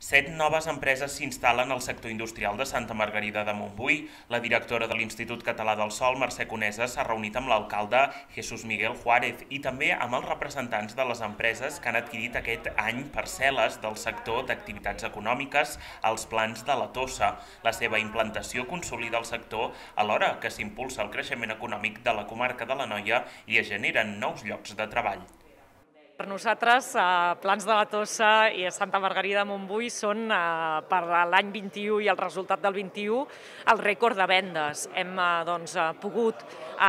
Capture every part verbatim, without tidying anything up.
Set noves empreses s'instal·len al sector industrial de Santa Margarida de Montbui. La directora de l'Institut Català del Sòl, Mercè Conesa, s'ha reunit amb l'alcalde Jesús Miguel Juárez i també amb els representants de les empreses que han adquirit aquest any parcel·les del sector d'activitats econòmiques als plans de la Tossa. La seva implantació consolida el sector alhora que s'impulsa el creixement econòmic de la comarca de l'Anoia i es generen nous llocs de treball. Per nosaltres, Plans de la Tossa i Santa Margarida de Montbui són per l'any vint-i-u i el resultat del vint-i-u el rècord de vendes. Hem pogut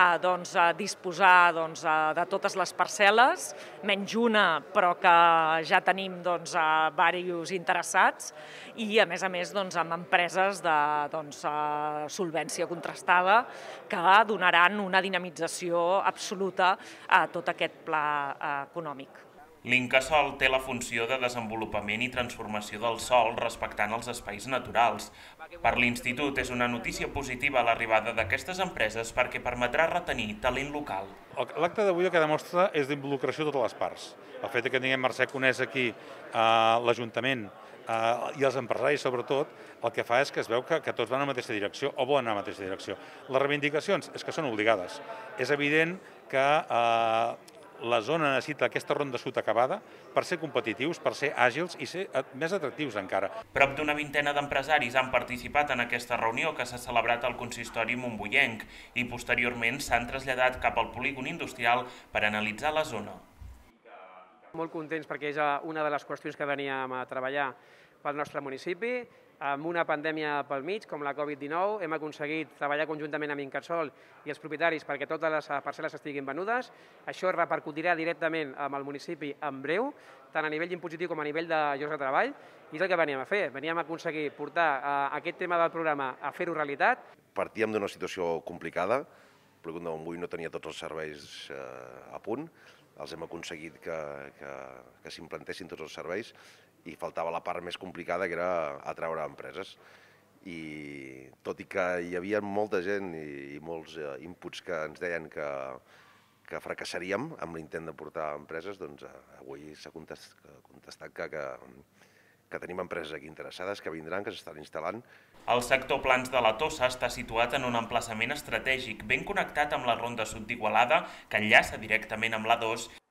disposar de totes les parcel·les, menys una, però que ja tenim diversos interessats i, a més a més, amb empreses de solvència contrastada que donaran una dinamització absoluta a tot aquest pla econòmic. L'Incasòl té la funció de desenvolupament i transformació del sòl respectant els espais naturals. Per l'Institut és una notícia positiva l'arribada d'aquestes empreses perquè permetrà retenir talent local. L'acte d'avui el que demostra és d'involucració de totes les parts. El fet que tinguem Mercè Conesa aquí, l'Ajuntament i els empresaris sobretot, el que fa és que es veu que tots van a la mateixa direcció o volen anar a la mateixa direcció. Les reivindicacions és que són obligades. És evident que la zona necessita aquesta ronda sud acabada per ser competitius, per ser àgils i ser més atractius encara. Prop d'una vintena d'empresaris han participat en aquesta reunió que s'ha celebrat al consistori montbuienc i posteriorment s'han traslladat cap al polígon industrial per analitzar la zona. Molt contents perquè és una de les qüestions que veníem a treballar pel nostre municipi. Amb una pandèmia pel mig, com la Covid dinou, hem aconseguit treballar conjuntament amb Incasòl i els propietaris perquè totes les parcel·les estiguin venudes. Això repercutirà directament amb el municipi en breu, tant a nivell impositiu com a nivell de llocs de treball, i és el que veníem a fer. Veníem a aconseguir portar aquest tema del programa a fer-ho realitat. Partíem d'una situació complicada, el polígon de Montbui no tenia tots els serveis a punt, els hem aconseguit que, que, que s'implantessin tots els serveis i faltava la part més complicada, que era atraure empreses. I tot i que hi havia molta gent i, i molts inputs que ens deien que, que fracassaríem amb l'intent de portar empreses, doncs avui s'ha contestat que, que, que tenim empreses aquí interessades, que vindran, que s'estan instal·lant. El sector Plans de la Tossa està situat en un emplaçament estratègic ben connectat amb la Ronda Sud d'Igualada, que enllaça directament amb l'A dos